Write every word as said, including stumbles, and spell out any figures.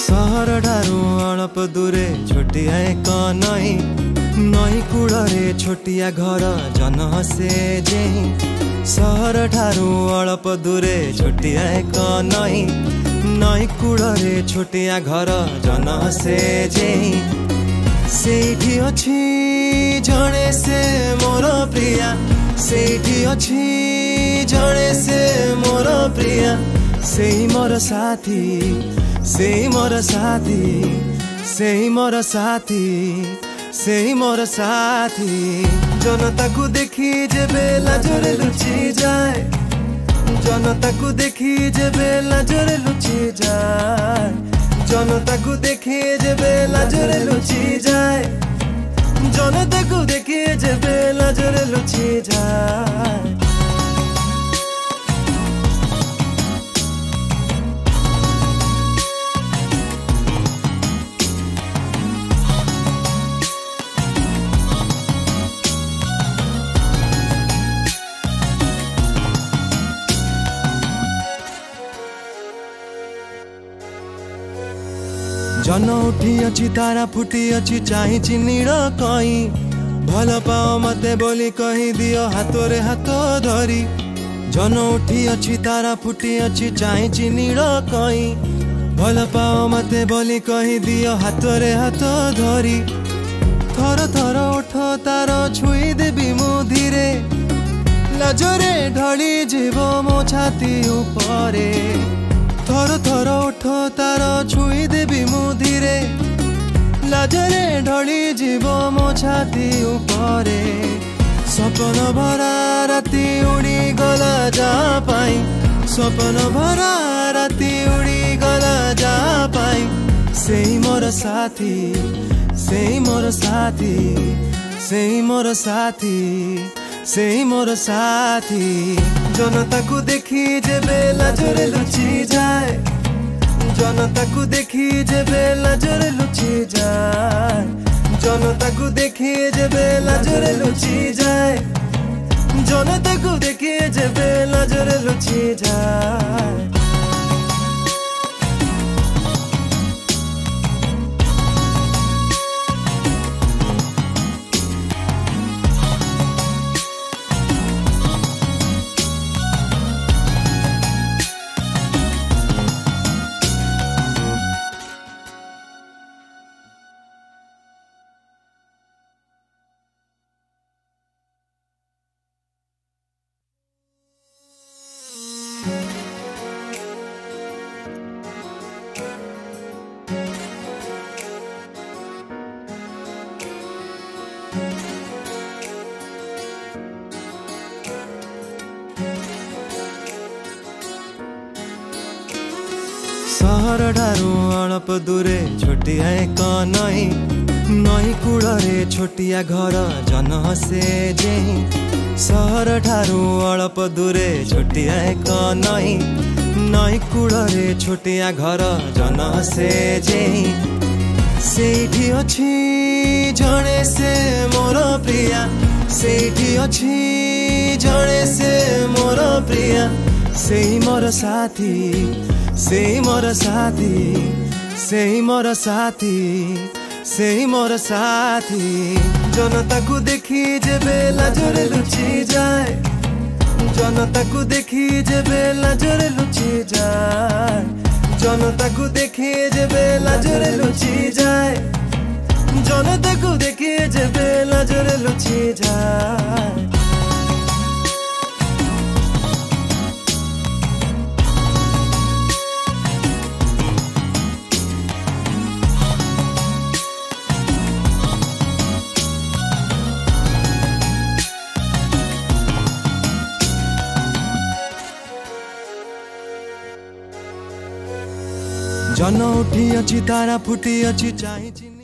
सहर ठारू अल्प दूरे छोटिया एक नई नई कूड़े छोटिया घर जन हसे जे सहर ठारू अल्प दूरे छोटिया एक नई नई कूड़े छोटिया घर जन हसे जे सेठी अछि जणे से मोर प्रिया सेठी अछि जणे से मोर प्रिया सेही मोर साथी सेही मोर साथी सेही मोर साथी सेही मोर साथी जनता को देखी जेबे लाजरे लुचि जाए जनता को देखी जेबे लाजरे लुचि जाए जनता को देखी जेबे लाजरे लुचि जाए जनता को देखी जेबे लाजरे लुचि जाए जन उठी अच्छी तारा फुटी अच्छी चाही चिनीर कई भल पाओ मते बोली कही दियो हाथों हाथ धरी जन उठी अच्छी तारा फुटी अच्छी चाही चिनीर कई भल पाओ मते बोली कही दियो हाथों हाथ धरी थर थर उठ तार छुई देवी मु धीरे लाजरे ढली जीव मो छाती उपरे थर थर उठ तार छुई देवी मु धीरे लाजरे ढली जीव मो छाती उपरे सपन भरा राती उड़ी गला जा पाई सपन भरा राती उड़ी गला जा पाई सेही मोर साथी सेही मोर साथी सेही मोर साथी सेही मोर साथी जनता को देखी जेबे लाजरे लुचि जाए जनता को देखी जेबे लाजरे लुचि जाए जनता को देखी जेबे लाजरे लुचि जाए जनता को देखी जेबे लाजरे लुचि जाए सहर ठारू अल्प दूरे छोटिया एक नई नई कूड़े छोटिया घर जन हसे जे सहर ठारू अल्प दूरे छोटिया एक नई नई कूड़े छोटिया घर जन हसे जे सेठी अछि जणे से मोर प्रिया सेठी अछि जणे से मोर प्रिया सेही मोर साथी सेही मोर साथी सेही मोर साथी सेही मोर साथी जनता को देखी जेबे लाजरे लुचि जाए जनता को देखी जेबे लाजरे लुचि जाए जनता को देखी जेबे लाजरे लुचि जाए जनता को देखी जेबे लाजरे लुचि जाए जन उठी अच्छी तारा फुटी अच्छी चाही।